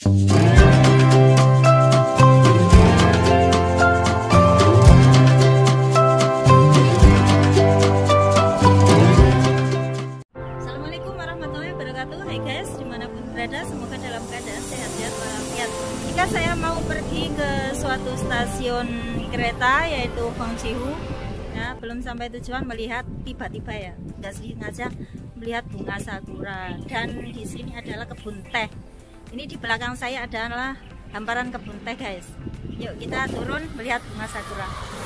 Assalamualaikum warahmatullahi wabarakatuh. Hai guys, dimanapun berada, semoga dalam keadaan sehat walafiat. Jika saya mau pergi ke suatu stasiun kereta yaitu Fengchihu, ya, belum sampai tujuan melihat tiba-tiba ya, nggak sengaja melihat bunga sakura. Dan di sini adalah kebun teh. Ini di belakang saya adalah hamparan kebun teh guys. Yuk kita turun melihat bunga sakura.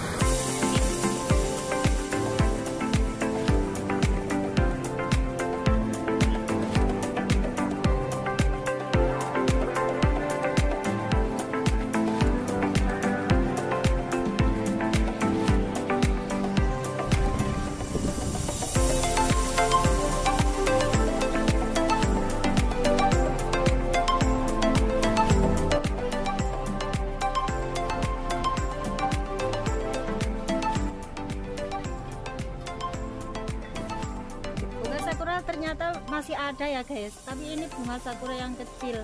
Sakura ternyata masih ada ya guys, tapi ini bunga sakura yang kecil.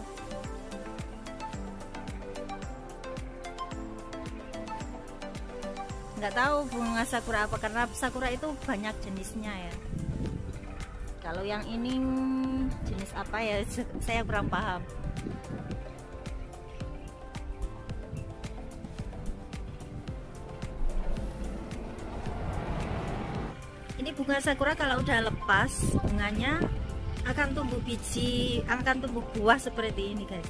Nggak tahu bunga sakura apa, karena sakura itu banyak jenisnya ya. Kalau yang ini jenis apa ya, saya kurang paham. Ini bunga sakura kalau udah lepas bunganya akan tumbuh biji, akan tumbuh buah seperti ini guys.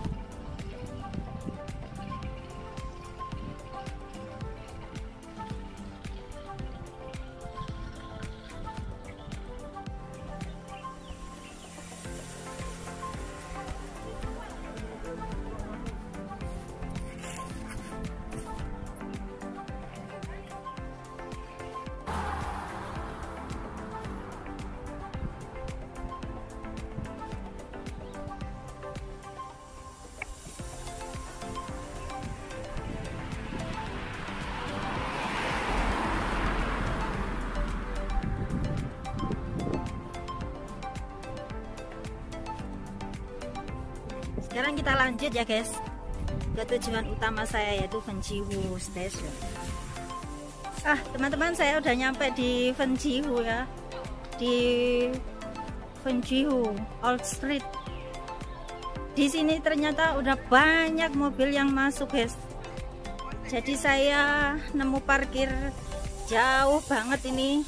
Sekarang kita lanjut ya guys ke tujuan utama saya, yaitu Fengchihu Station. Teman-teman, saya udah nyampe di Fengchihu ya, di Fengchihu Old Street. Di sini ternyata udah banyak mobil yang masuk guys. Jadi saya nemu parkir jauh banget ini.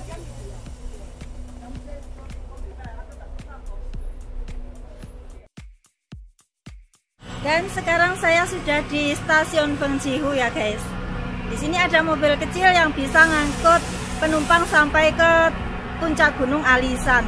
Dan sekarang saya sudah di stasiun Fengchihu ya guys. Di sini ada mobil kecil yang bisa ngangkut penumpang sampai ke puncak Gunung Alishan.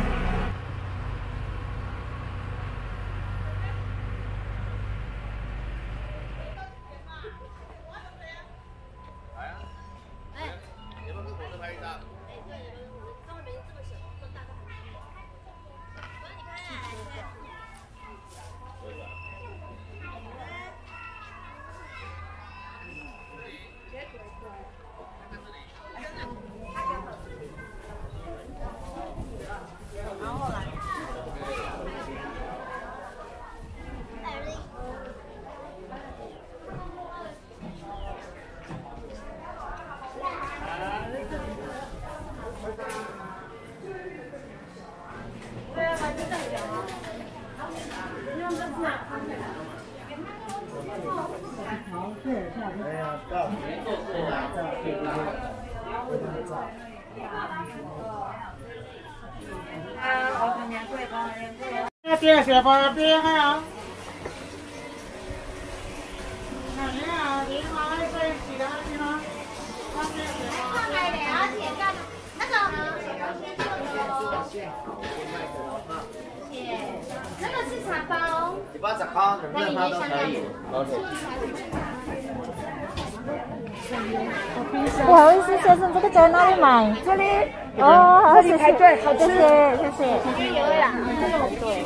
不好意思，先生，这个在哪里买？这里。哦，这里排队，好吃。谢谢。有两个，这个很对。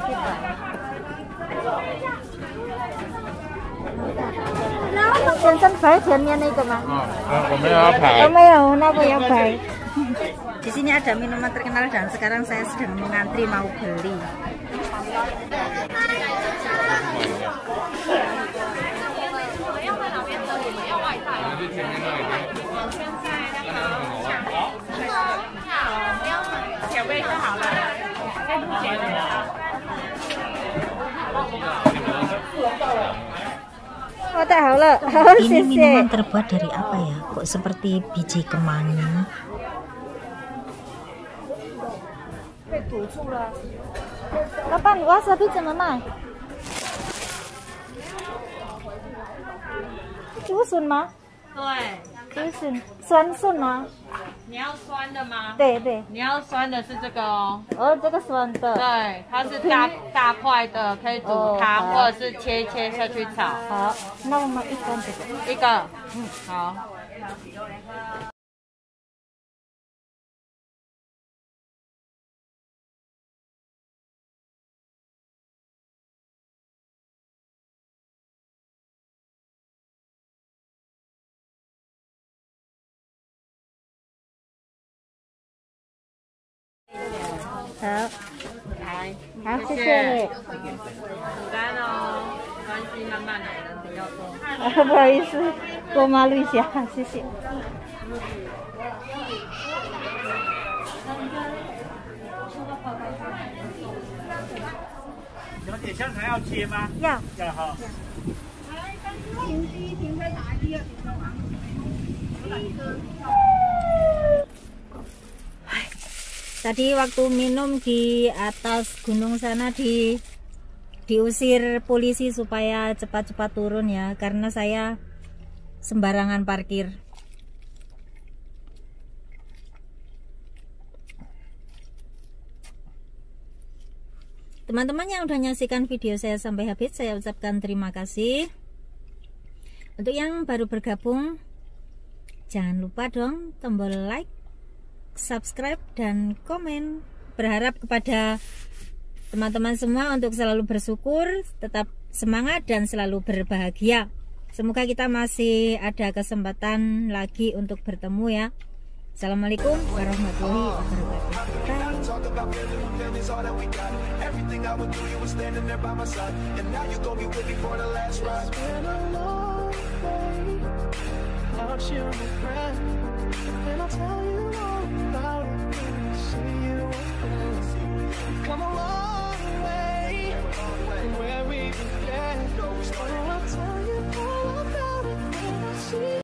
先生排前面那个吗？ 我们要排。 没有，那不要排。Di sini ada minuman terkenal dan sekarang saya sedang mengantri mau beli. Ini minuman terbuat dari apa ya? Kok seperti biji kemangi? Kapan wasabi 怎么卖？竹笋吗？ 对， 竹笋，酸笋吗？ 你要酸的吗？ 对对。 你要酸的是这个哦。 哦，这个酸的。 对，它是大块的，可以煮汤、或者是切下去炒。 好，那我们一根这个。 一个，好。 好， 来， 好，谢谢。 很干哦，关系慢慢来，人比较多。 不好意思，过马路一下，谢谢。 小姐，香肠要切吗？ 要。 要哈。 Tadi waktu minum di atas gunung sana diusir polisi supaya cepat-cepat turun ya, karena saya sembarangan parkir. Teman-teman yang udah nyaksikan video saya sampai habis, saya ucapkan terima kasih. Untuk yang baru bergabung, jangan lupa dong tombol like, subscribe dan komen. Berharap kepada teman-teman semua untuk selalu bersyukur, tetap semangat dan selalu berbahagia. Semoga kita masih ada kesempatan lagi untuk bertemu ya. Assalamualaikum warahmatullahi wabarakatuh.